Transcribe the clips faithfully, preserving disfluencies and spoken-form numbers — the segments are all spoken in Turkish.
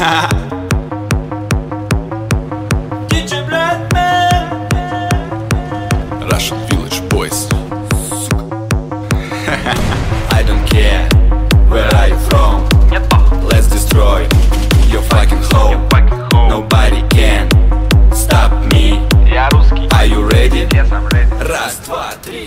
Russian Village Boys. I don't care where are you from. Let's destroy your fucking home. Nobody can stop me. Are you ready? Раз, два, три.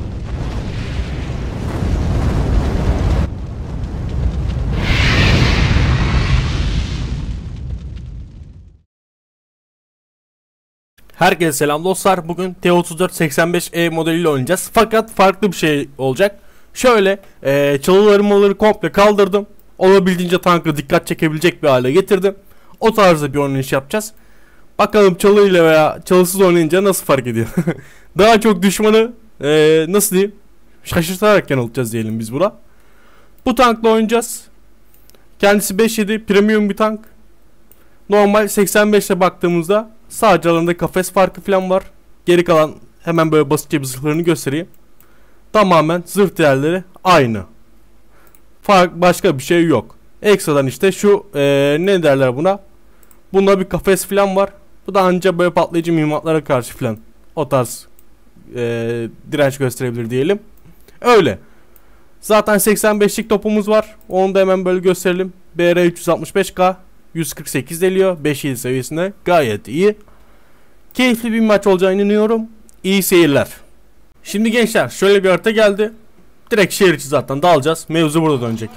Herkese selam dostlar. Bugün T otuz dört seksen beş E modeliyle oynayacağız. Fakat farklı bir şey olacak. Şöyle e, çalıları maları komple kaldırdım. Olabildiğince tankı dikkat çekebilecek bir hale getirdim. O tarzda bir oynayış yapacağız. Bakalım çalıyla veya çalısız oynayınca nasıl fark ediyor. Daha çok düşmanı e, nasıl diyeyim, şaşırtarak yanıltacağız diyelim biz buna. Bu tankla oynayacağız. Kendisi beş yedi premium bir tank. Normal seksen beşle baktığımızda sadece alanında kafes farkı falan var. Geri kalan hemen böyle basitçe bir zırhlarını göstereyim. Tamamen zırh değerleri aynı. Fark başka bir şey yok. Ekstradan işte şu ee, ne derler buna? Bunda bir kafes falan var. Bu da ancak böyle patlayıcı mühimmatlara karşı falan o tarz ee, direnç gösterebilir diyelim. Öyle. Zaten seksen beşlik topumuz var. Onu da hemen böyle gösterelim. B R üç yüz altmış beş K yüz kırk sekiz deliyor. beş yedi seviyesinde. Gayet iyi. Keyifli bir maç olacağını inanıyorum. İyi seyirler. Şimdi gençler şöyle bir harita geldi. Direkt şehir içi zaten dalacağız. Mevzu burada dönecek.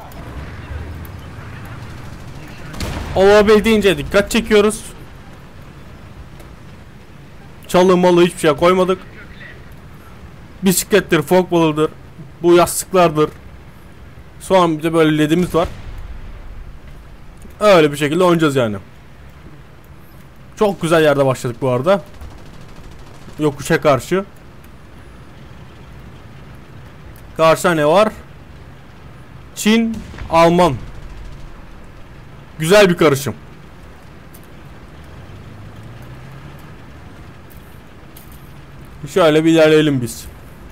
Olabildiğince dikkat çekiyoruz. Çalı malı hiçbir şey koymadık. Bisiklettir, fok balıdır. Bu yastıklardır. Sonra bir de böyle ledimiz var. Öyle bir şekilde oynayacağız yani. Çok güzel yerde başladık bu arada. Yokuşa karşı. Karşıda ne var? Çin, Alman. Güzel bir karışım. Şöyle bir ilerleyelim biz.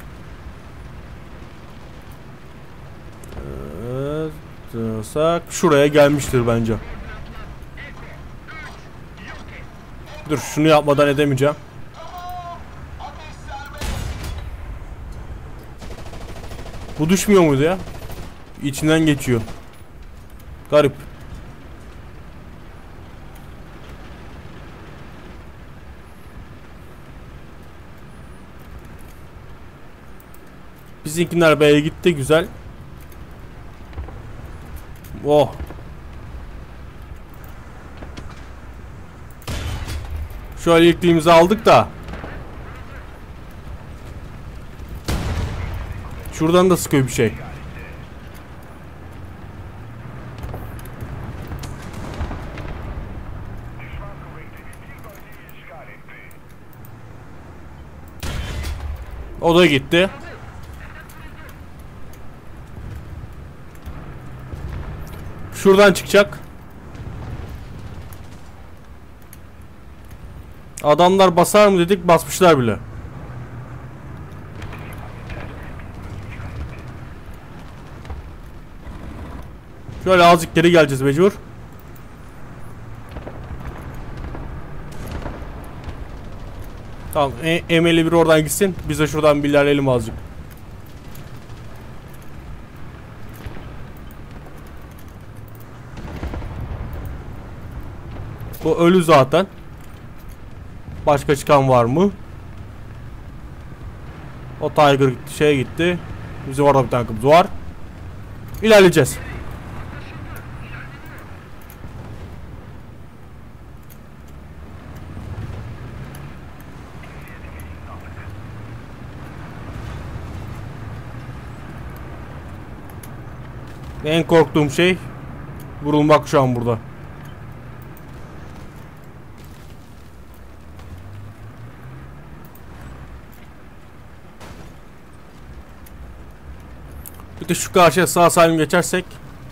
Evet, şuraya gelmiştir bence. Dur, şunu yapmadan edemeyeceğim. Bu düşmüyor muydu ya? İçinden geçiyor. Garip. Bizimkiler B'ye gitti, güzel. Oh. Şöyle ilkliğimizi aldık da. Şuradan da sıkıyor bir şey. O da gitti. Şuradan çıkacak. Adamlar basar mı dedik, basmışlar bile. Şöyle azıcık geri geleceğiz mecbur. Tamam, M elli bir oradan gitsin. Biz de şuradan bir ilerleyelim azıcık. Bu ölü zaten. Başka çıkan var mı? O Tiger gitti, şeye gitti. Bizim orada bir tankımız var. İlerleyeceğiz. En korktuğum şey vurulmak şu an burada. Bir de şu karşıya sağ salim geçersek.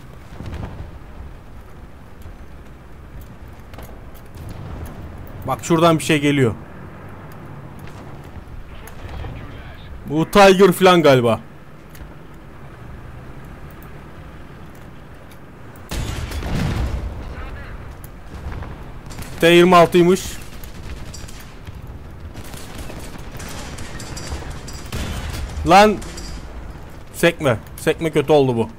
Bak şuradan bir şey geliyor. Bu Tiger falan galiba. T yirmi altıymış. Lan sekme. Sekme kötü oldu bu.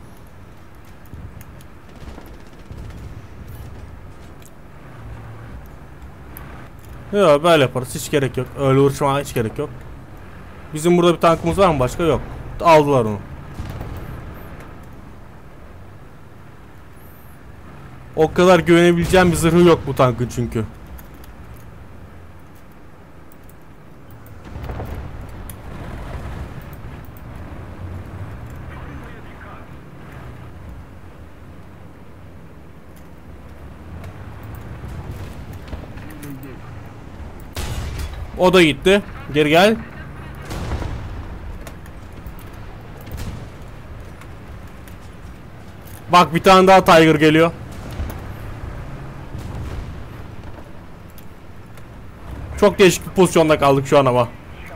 Yok böyle yaparız. Hiç gerek yok. Öyle uğraşmaya hiç gerek yok. Bizim burada bir tankımız var mı? Başka yok. Aldılar onu. O kadar güvenebileceğim bir zırhı yok bu tankın çünkü. O da gitti. Geri gel. Bak bir tane daha Tiger geliyor. Çok değişik bir pozisyonda kaldık şu an ama.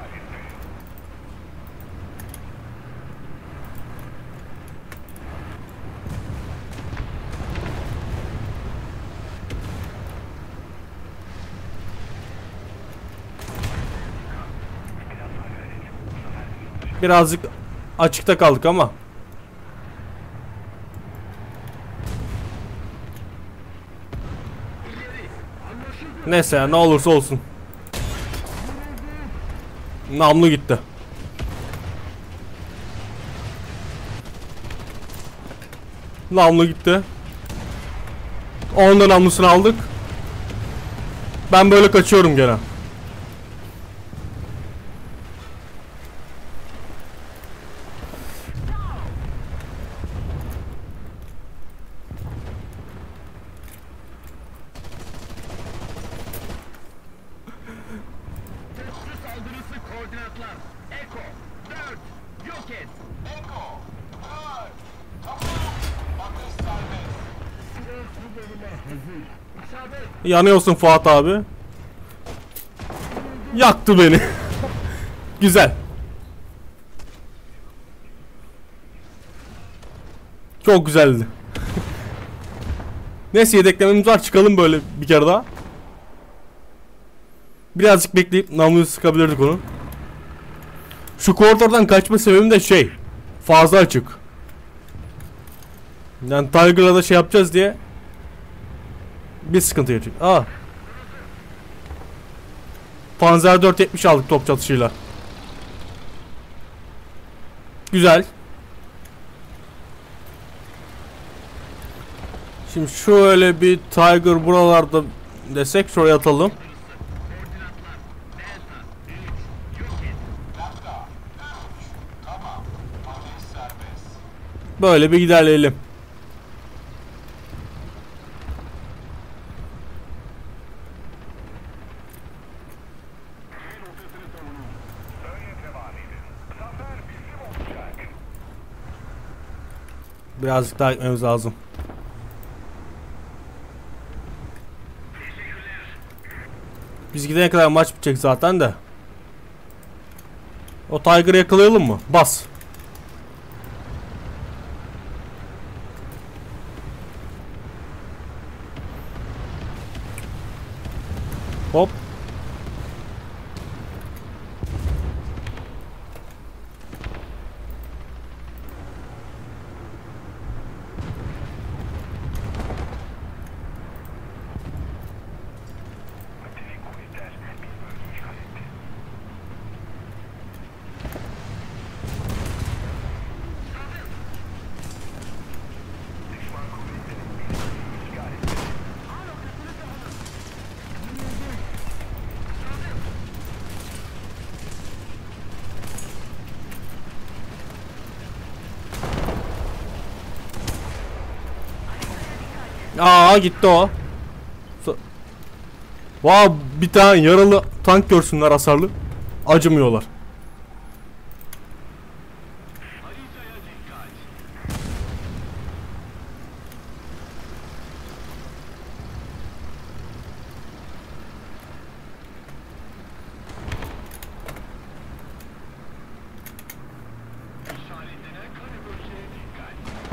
Birazcık açıkta kaldık ama. Neyse ya, ne olursa olsun. Namlu gitti. Namlu gitti. Onun da namlusunu aldık. Ben böyle kaçıyorum gene. Yanıyorsun Fuat abi. Yaktı beni. Güzel. Çok güzeldi. Neyse, yedeklememiz var, çıkalım böyle bir kere daha. Birazcık bekleyip namluyu sıkabilirdik onu. Şu koridordan kaçma sebebim de şey, fazla açık. Yani Tiger'la da şey yapacağız diye bir sıkıntı yaşayacak. Aa. Panzer dört yetmiş aldık top çatışıyla. Güzel. Şimdi şöyle bir Tiger buralarda desek, şuraya atalım. Böyle bir ilerleyelim. Birazcık daha gitmemiz lazım. Biz gidene kadar maç bitecek zaten de. O Tiger'ı yakalayalım mı? Bas. Hop. Aa, gitti o. Wow, bir tane yaralı tank görsünler, hasarlı. Acımıyorlar.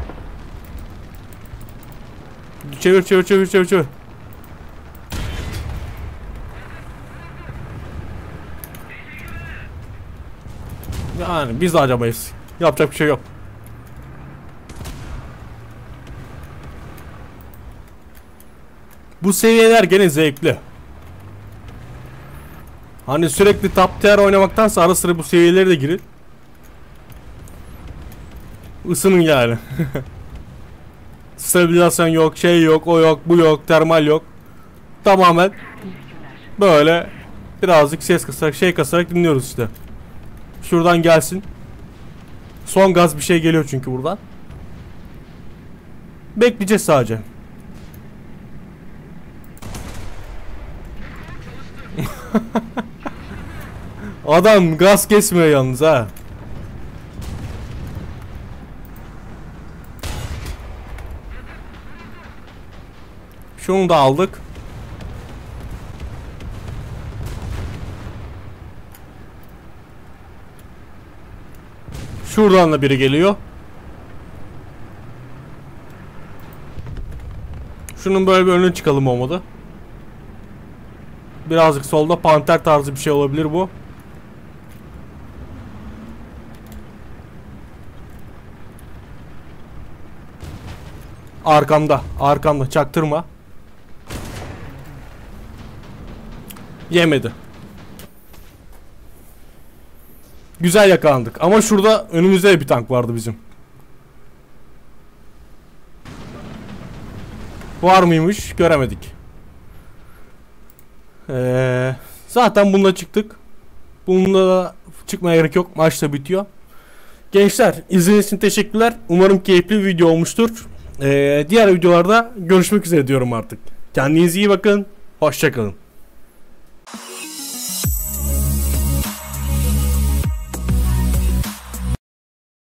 Çevir çevir çevir çevir çevir. Yani biz de acımayız. Yapacak bir şey yok. Bu seviyeler gene zevkli. Hani sürekli top tier oynamaktansa ara sıra bu seviyeleri de girin. Isının yani. Stabilizasyon yok, şey yok, o yok, bu yok, termal yok. Tamamen böyle birazcık ses kasarak, şey kasarak dinliyoruz işte. Şuradan gelsin. Son gaz bir şey geliyor çünkü buradan. Bekleyeceğiz sadece. Adam gaz kesmiyor yalnız ha. Şunu da aldık. Şuradan da biri geliyor. Şunun böyle bir önüne çıkalım olmadı. Birazcık solda panter tarzı bir şey olabilir bu. Arkamda, arkamda çaktırma. Yemedi. Güzel yakalandık ama şurada önümüzde de bir tank vardı bizim. Var mıymış? Göremedik. Ee, zaten bununla çıktık. Bununla da çıkmaya gerek yok. Maç da bitiyor. Gençler, izlediğiniz için teşekkürler. Umarım keyifli bir video olmuştur. Ee, diğer videolarda görüşmek üzere diyorum artık. Kendinize iyi bakın. Hoşça kalın.